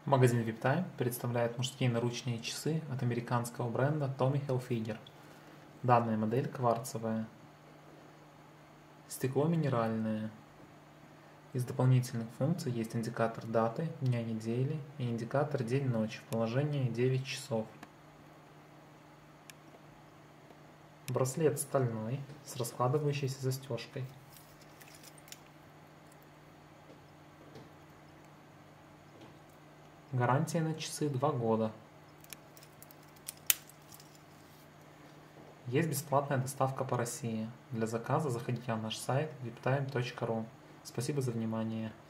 Магазин VIPTIME представляет мужские наручные часы от американского бренда Tommy Hilfiger. Данная модель кварцевая. Стекло минеральное. Из дополнительных функций есть индикатор даты, дня недели и индикатор день-ночь в положении 9 часов. Браслет стальной с раскладывающейся застежкой. Гарантия на часы 2 года. Есть бесплатная доставка по России. Для заказа заходите на наш сайт viptime.ru. Спасибо за внимание.